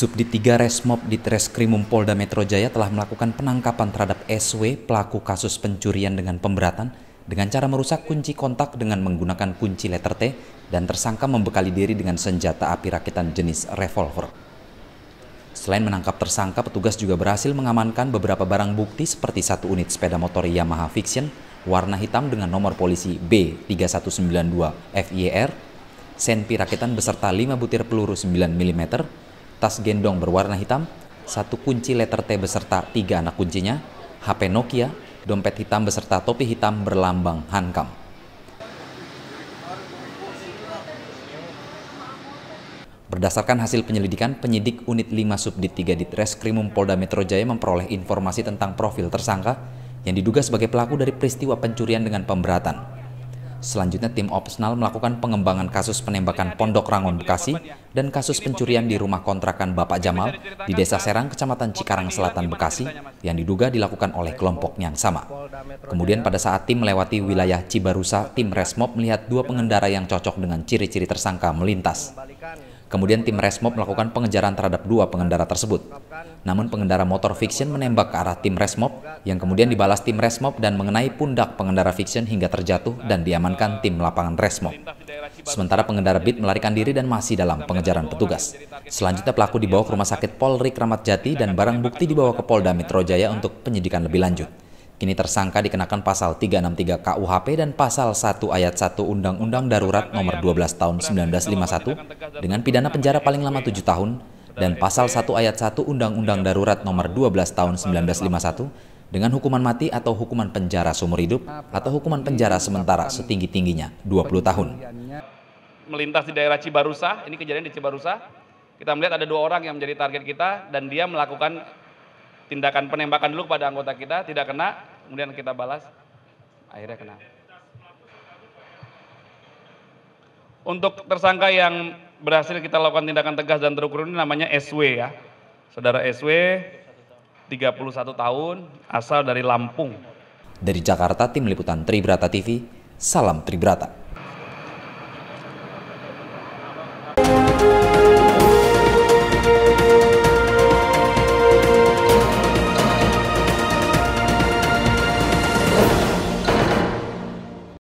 Subdit 3 Resmob di Treskrimum Polda Metro Jaya telah melakukan penangkapan terhadap SW, pelaku kasus pencurian dengan pemberatan, dengan cara merusak kunci kontak dengan menggunakan kunci letter T, dan tersangka membekali diri dengan senjata api rakitan jenis revolver. Selain menangkap tersangka, petugas juga berhasil mengamankan beberapa barang bukti seperti satu unit sepeda motor Yamaha Fiction warna hitam dengan nomor polisi B3192 FYR, senpi rakitan beserta 5 butir peluru 9 mm, tas gendong berwarna hitam, satu kunci letter T beserta 3 anak kuncinya, HP Nokia, dompet hitam beserta topi hitam berlambang Hankam. Berdasarkan hasil penyelidikan, penyidik unit 5 Subdit 3 di Treskrimum Polda Metro Jaya memperoleh informasi tentang profil tersangka yang diduga sebagai pelaku dari peristiwa pencurian dengan pemberatan. Selanjutnya, tim operasional melakukan pengembangan kasus penembakan Pondok Rangon, Bekasi, dan kasus pencurian di rumah kontrakan Bapak Jamal di Desa Serang, Kecamatan Cikarang Selatan, Bekasi, yang diduga dilakukan oleh kelompok yang sama. Kemudian pada saat tim melewati wilayah Cibarusa, tim Resmob melihat 2 pengendara yang cocok dengan ciri-ciri tersangka melintas. Kemudian tim Resmob melakukan pengejaran terhadap 2 pengendara tersebut. Namun pengendara motor Fiction menembak ke arah tim Resmob yang kemudian dibalas tim Resmob dan mengenai pundak pengendara Fiction hingga terjatuh dan diamankan tim lapangan Resmob. Sementara pengendara Beat melarikan diri dan masih dalam pengejaran petugas. Selanjutnya pelaku dibawa ke Rumah Sakit Polri Kramat Jati dan barang bukti dibawa ke Polda Metro Jaya untuk penyidikan lebih lanjut. Kini tersangka dikenakan pasal 363 KUHP dan pasal 1 ayat 1 Undang-Undang Darurat nomor 12 tahun 1951 dengan pidana penjara paling lama 7 tahun dan pasal 1 ayat 1 Undang-Undang Darurat nomor 12 tahun 1951 dengan hukuman mati atau hukuman penjara seumur hidup atau hukuman penjara sementara setinggi-tingginya 20 tahun. Melintas di daerah Cibarusa, ini kejadian di Cibarusa, kita melihat ada 2 orang yang menjadi target kita dan dia melakukan tindakan penembakan dulu kepada anggota kita, tidak kena, kemudian kita balas, akhirnya kena. Untuk tersangka yang berhasil kita lakukan tindakan tegas dan terukur ini namanya SW ya. Saudara SW, 31 tahun, asal dari Lampung. Dari Jakarta, tim liputan Tribrata TV, salam Tribrata.